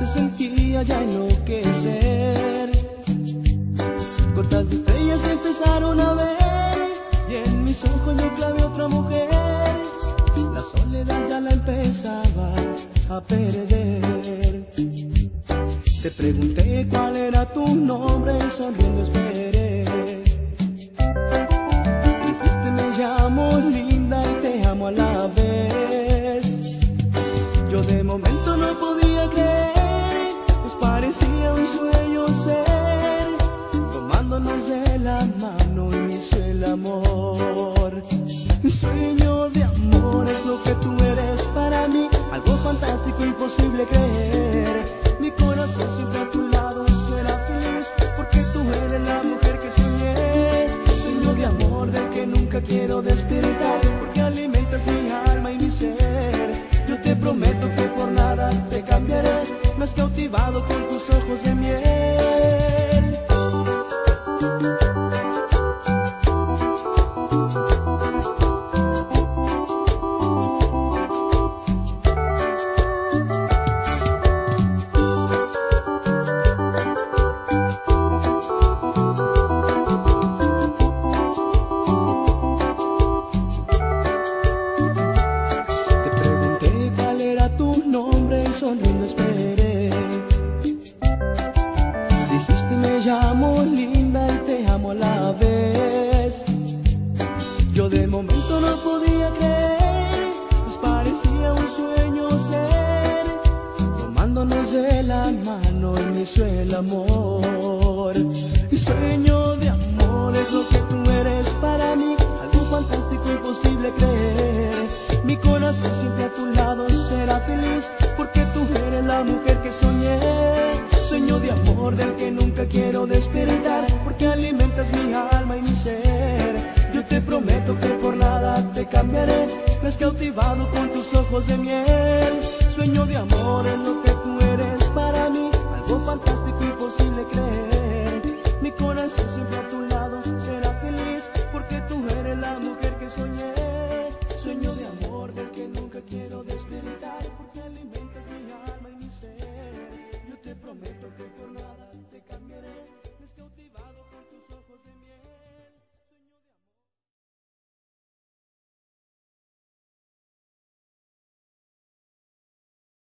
te sentía ya enloquecer. Gotas de estrellas empezaron a ver y en mis ojos yo clavé otra mujer. La soledad ya la empezaba a perder. Te pregunté cuál era tu nombre y sonriendo esperé. Dijiste me llamo linda y te amo a la vez. Yo de momento no podía creer, pues parecía un sueño ser, tomándonos de la mano inició el amor. Un sueño de amor es lo que tú eres para mí, algo fantástico, imposible creer. Mi corazón siempre a tu lado será feliz, porque tú eres la mujer que soñé. Sueño de amor del que nunca quiero despertar, porque alimentas mi alma y mi ser. Yo te prometo que por nada te cambiaré, me has cautivado con tus ojos de miel. Sonriendo esperé. Dijiste me llamo linda y te amo a la vez. Yo de momento no podía creer, pues parecía un sueño ser, tomándonos de la mano inició el amor. Y sueño de amor es lo que tú eres para mí, algo fantástico, imposible creer. Mi corazón siempre a tu lado será feliz, porque tú eres la mujer que soñé. Sueño de amor del que nunca quiero despertar, porque alimentas mi alma y mi ser. Yo te prometo que por nada te cambiaré, me has cautivado con tus ojos de miel. Sueño de amor es lo que tú eres para mí, algo fantástico, imposible creer. Mi corazón siempre a tu lado será feliz, porque tú eres la mujer que soñé. Sueño de amor del que nunca quiero despertar, porque alimentas mi alma y mi ser. Yo te prometo que por nada te cambiaré, me has cautivado con tus ojos de miel.